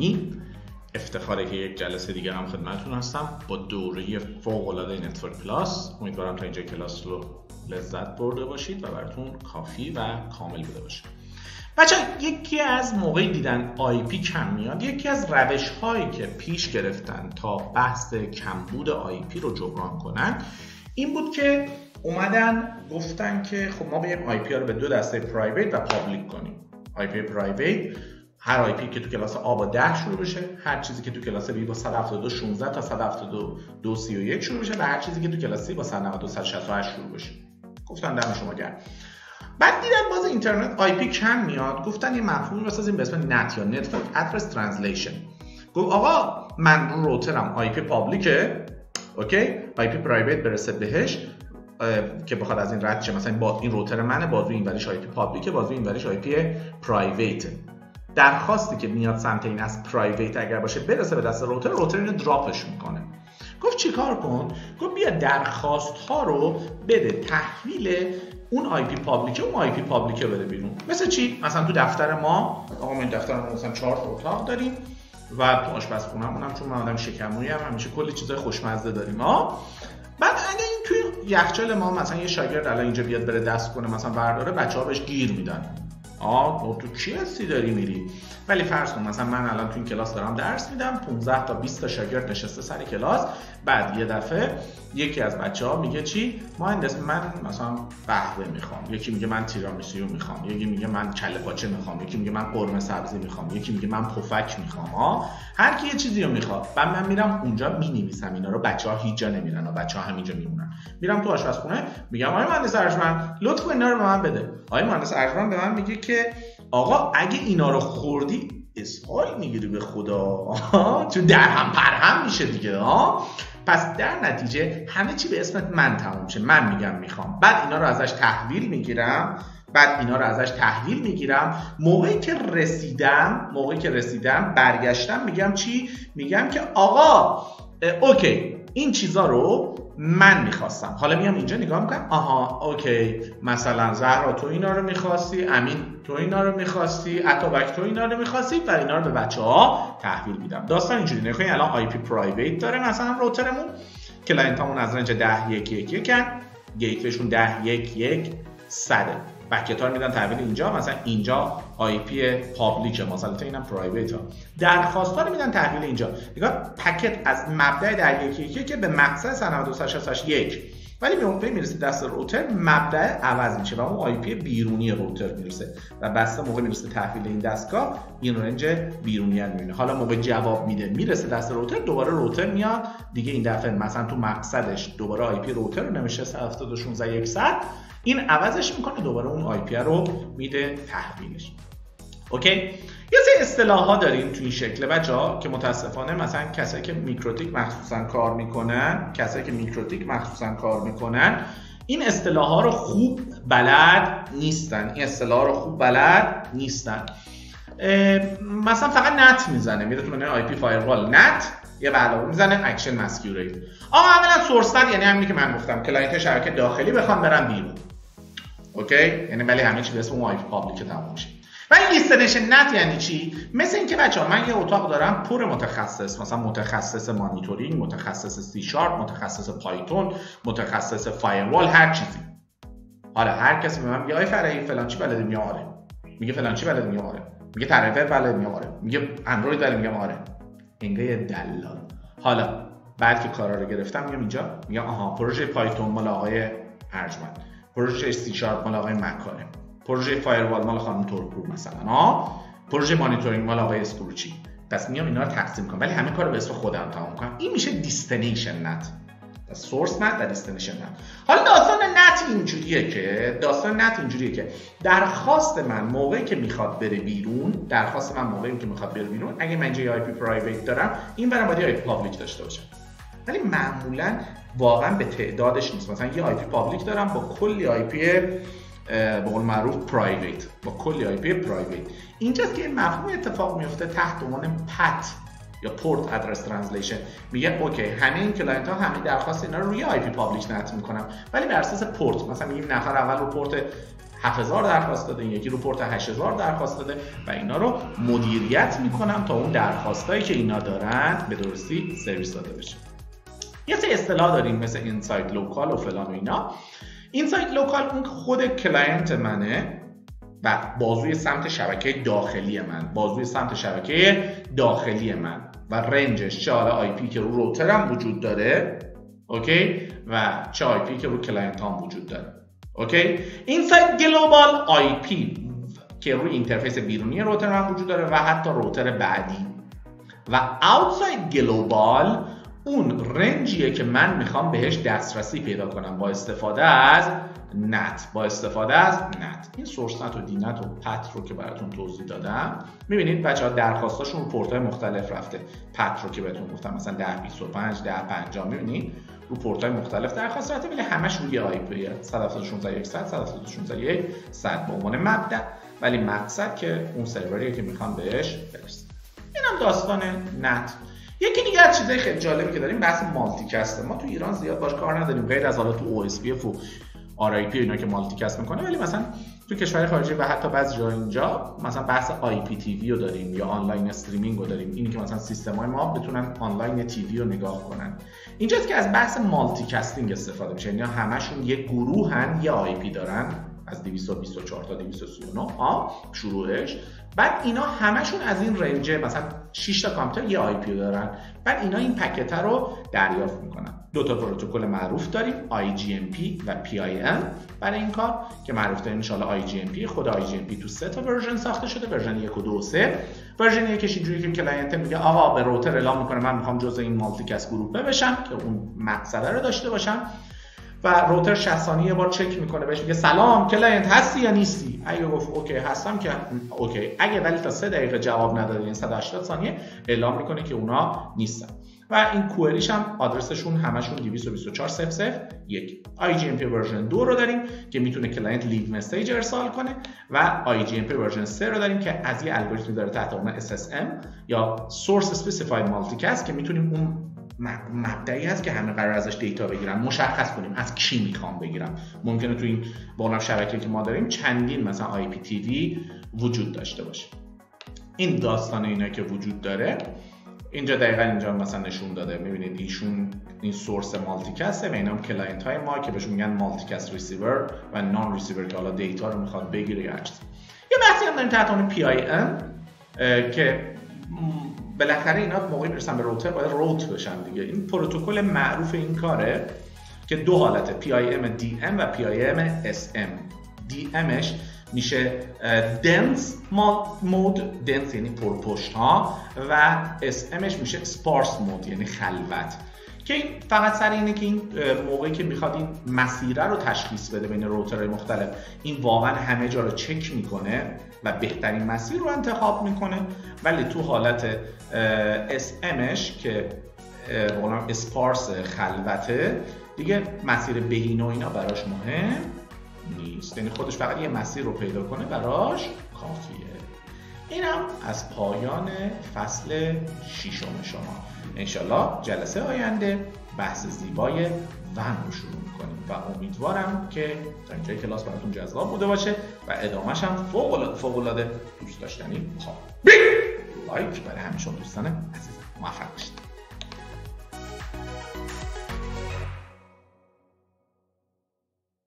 گرامی، افتخاره که یک جلسه دیگه هم خدمتتون هستم با دوره فوق‌العاده نتورک پلاس. امیدوارم تا اینجا کلاس رو لذت برده باشید و براتون کافی و کامل بوده باشه. بچه یکی از موقعی دیدن IP کم میاد، یکی از روش هایی که پیش گرفتن تا بحث کمبود IP رو جبران کنن این بود که اومدن گفتن که خب ما بیایم IP ها رو به دو دسته پرایوت و پابلیک کنیم. IP پرایوت هر IP که تو کلاس A با 10 شروع بشه، هر چیزی که تو کلاس B با 172 16 تا 172 31 شروع بشه و هر چیزی که تو کلاس C با 192 168 شروع بشه. گفتن دم شما گرم. بعد دیدن باز اینترنت IP کم میاد، گفتن یه مفهومی بسازیم به اسم نت یا نتورک ادرس ترنسلیشن. گفت آقا من رو روترم IP پابلیکه، اوکی، IP پرایوت برسه بهش که بخواد از این رد شه، مثلا با این روتر منه، بازوی این وریش IP پابلیکه، بازوی این وریش IP پرایوته. درخواستی که میاد سمت این از پرایوت اگر باشه برسه به دست روتر اینو دراپش میکنه. گفت چیکار کن؟ گفت بیا درخواست ها رو بده تحویل اون IP پابلیکه، اون IP پابلیکه بده بیرون. مثل چی؟ مثلا تو دفتر ما، آقا من دفتر ما مثلا 4 تا اتاق داریم و تو آشپزخونه‌مون چون من آدم شکمویی ام همیشه کلی چیزای خوشمزه داریم. بعد اگه این توی یخچال ما مثلا یه شاگرد الان اینجا بیاد بره دست کنه مثلا برداره، بچه‌ها بهش گیر میدن. تو چی هستی داری میری؟ ولی فرض کن مثلا من الان تو این کلاس دارم درس میدم، 15 تا 20 تا شاگرد نشسته سر کلاس، بعد یه دفعه یکی از بچه‌ها میگه چی؟ مهندس من مثلا قهوه میخوام، یکی میگه من تیرامیسو میخوام، یکی میگه من کله پاچه میخوام، یکی میگه من قرمه سبزی میخوام، یکی میگه من پفک میخوام. هر کی یه چیزی رو میخواد. بعد من میرم اونجا مینویسم اینا رو، بچه‌ها هیچ جا نمیرن و بچه‌ها همینجا میمونن. میرم تو آشپزخونه میگم آقای مهندس ارجمند لطفا اینا رو به من بده. آقای مهندس ارجمند به من میگه که آقا اگه اینا رو خوردی اسهال میگیری به خدا، چون درهم پرهم میشه دیگه. پس در نتیجه همه چی به اسمت من تموم شه، من میگم میخوام، بعد اینا رو ازش تحویل میگیرم. موقعی که رسیدم برگشتم میگم چی؟ میگم که آقا اوکی این چیزا رو من میخواستم. حالا میام اینجا نگاه میکنم، آها اوکی مثلا زهرا تو اینا رو میخواستی، امین تو اینا رو میخواستی، عطابک تو اینا رو میخواستی و اینا رو به بچه‌ها تحویل میدم. داستان اینجوری نکنید. الان IP پرایوت داره مثلا روترمون، کلاینتامون از رنج 10.1.1 کن، گیتویشون 10.1.1.100 بکت‌ها رو میدن تحویل اینجا، مثلا اینجا IP پابلیکه، مثلا اینم پرایوته، درخواست‌ها رو میدن تحویل اینجا. نگاه پکت از مبدأ 10.1.1 که به مقصد 192.168.1 ولی به موقعی میرسه دست روتر مبدأ عوض میشه و اون IP بیرونی روتر میرسه و بسته موقع میرسه تحویل این دستگاه این رنج بیرونی رو میبینه. حالا موقع جواب میده میرسه دست روتر، دوباره روتر میاد دیگه، این دفعه مثلا تو مقصدش دوباره IP روتر رو نمیشه 172.168.100 این عوضش میکنه، دوباره اون IP رو میده تحویلش. اوکی؟ یه سری اصطلاح‌ها داریم تو این شکل بچه‌ها که متاسفانه مثلا کسایی که میکروتیک مخصوصا کار میکنن این اصطلاح‌ها رو خوب بلد نیستن. مثلا فقط نت میزنه، میره تو منوی IP فایروال نت یه علاوه میزنه اکشن مسکیوریت. اولا سورس نت یعنی همینی که من گفتم کلاینت شبکه داخلی بخوام برن بیرون. اوکی؟ یعنی ولی همه چی به اسم اون IP پابلیک تموم میشه. و این دیستنیشن نت یعنی چی؟ مثل اینکه بچه‌ها من یه اتاق دارم پر متخصص، مثلا متخصص مانیتورینگ، متخصص C#، متخصص پایتون، متخصص فایروال، هر چیزی. حالا هر کسی به من میگه آی فرعی فلان چی بلده، میگم آره. میگه فلان چی بلده، میگم آره. میگه طرفه بلده، میگم آره. میگه اندروید بلده، میگم آره. انگار یه دلال. حالا بعد که کارا رو گرفتم میام اینجا میگم آها پروژه پایتون مال آقای ارجمند، پروژه C# مال آقای مکاره، پروژه فایروال مال خانم تورپور مثلا، پروژه مانیتورینگ مال آقای اسکروچی. پس میام اینا رو تقسیم کنم ولی همه کارو به اسم خودم تمام کنم. این میشه دیستنیشن نت. سورس نت و دیستنیشن نت. حالا داستان نت اینجوریه که درخواست من موقعی که میخواد بره بیرون، اگه من اینجا IP پرایوت دارم این برام باید IP پابلیک داشته باشم. ولی معمولا واقعا به تعدادش نیست. مثلا یه IP پابلیک دارم با کلی IP به قول معروف پرایوت، با کلی IP پرایوت. اینجاست که این مفهوم اتفاق میفته تحت عنوان پت یا پورت ادرس ترنسلیشن. میگه اوکی همه این کلاینت ها همه درخواست اینا رو روی IP پابلیک نت میکنم ولی بر اساس پورت، مثلا میگیم نفر اول رو پورت 7000 درخواست داده، این یکی رو پورت 8000 درخواست داده و اینا رو مدیریت میکنم تا اون درخواستایی که اینا دارن به درستی سرویس داده بشه. یه سری اصطلاح داریم مثل اینسایت لوکال و فلان و اینا. اینسایت لوکال اون خود کلاینت منه و بازوی سمت شبکه داخلی من و رنجش چه حالا آی پی که رو روترم وجود داره، اوکی، و چه آی پی که رو کلاینت هم وجود داره، اوکی. اینسایت گلوبال آی پی که روی اینترفیس بیرونی روتر هم وجود داره و حتی روتر بعدی. و اوتساید گلوبال اون رنجیه که من میخوام بهش دسترسی پیدا کنم با استفاده از نت، این سورس نت و دی نت و پت رو که براتون توضیح دادم. میبینید بچه‌ها درخواستاشون رو پورت‌های مختلف رفته. پت رو که بهتون گفتم مثلا 1025 1050 میبینید رو پورت‌های مختلف درخواست رفته، ولی همش روی آی پی 172.100 به عنوان مبدا، ولی مقصد که اون سروریه که میخوام بهش برسم. اینم داستان نت. یکی دیگه از چیزای خیلی جالبی که داریم بحث مالتی کست. ما تو ایران زیاد باش کار نداریم غیر از حالا تو او اس پی اف و آر آی پی اینا که مالتی کست میکنه، ولی مثلا تو کشور خارجی و حتی بعضی جا اینجا مثلا بحث آی پی تی وی رو داریم یا آنلاین استریمینگ رو داریم، اینی که مثلا سیستم‌های ما بتونن آنلاین تی وی رو نگاه کنن. اینجاست که از بحث مالتی کستینگ استفاده میشه. اینا همشون یک گروهن، یه آی پی دارن از 224 تا 239 شروعش. بعد اینا همشون از این رنج مثلا 6 تا کامپیوتر یه آی پی دارن. بعد اینا این پکت رو دریافت میکنن. دو تا پروتکل معروف داریم، IGMP و PIM برای این کار که معروف داریم. ان شاءالله IGMP، خود IGMP تو 3 تا ورژن ساخته شده، ورژن 1 و 2 و 3. ورژن 1 اینجوری که کلاینت میگه آقا به روتر اعلام میکنه من میخوام جزء این مالتی کست گروپ بشم که اون مقصد رو داشته باشم و روتر 60 ثانیه یه بار چک میکنه، بهش میگه سلام کلاینت هستی یا نیستی؟ اگه گفت اوکی هستم که اوکی، اگه ولی تا 3 دقیقه جواب نداده این 180 ثانیه اعلام میکنه که اونا نیستن. و این کوئریش هم آدرسشون همشون 224.0.0.1. IGMP ورژن 2 رو داریم که میتونه کلاینت لیو مسیج ارسال کنه و IGMP ورژن 3 رو داریم که از یه الگوریتمی داره تحت عنوان SSM یا Source Specified Multicast که میتونیم اون مبدئی هست که همه قرار ازش دیتا بگیرن مشخص کنیم از کی میخوام بگیرم. ممکنه تو این با شبکه‌ای که ما داریم چندین مثلا آی پی تی وی وجود داشته باشه. این داستان اینا که وجود داره اینجا دقیقاً اینجا مثلا نشون داده. میبینید ایشون این سورس مالتی کسته و اینا هم کلاینت های ما که بهشون میگن مالتی کست ریسیور و نان ریسیور که حالا دیتا رو میخواد بگیره یا هر چیزی. یه بحثی هم داریم تحت عنوان PIM که بالاخره اینا موقعی میرسن به روتر باید روت بشن دیگه. این پروتکل معروف این کاره که دو حالته، PIM DM و PIM SM. DMش میشه دنس مود، دنس یعنی پرپشت ها، و SMش میشه سپارس مود یعنی خلوت، که فقط سر اینه که این موقعی که میخواد این مسیره رو تشخیص بده بین روترهای مختلف، این واقعا همه جا رو چک میکنه و بهترین مسیر رو انتخاب میکنه. ولی تو حالت SMش که اسپارس خلوته دیگه مسیر بهینه و اینا براش مهم نیست، یعنی خودش فقط یه مسیر رو پیدا کنه براش کافیه. اینم از پایان فصل 6 شما. انشالله جلسه آینده بحث زیبای ون رو شروع میکنیم و امیدوارم که تا اینجای کلاس براتون جذاب بوده باشه و ادامهش هم فوق‌العاده دوست داشتنی لایک برای همه شما دوستان عزیزم. موفق باشید.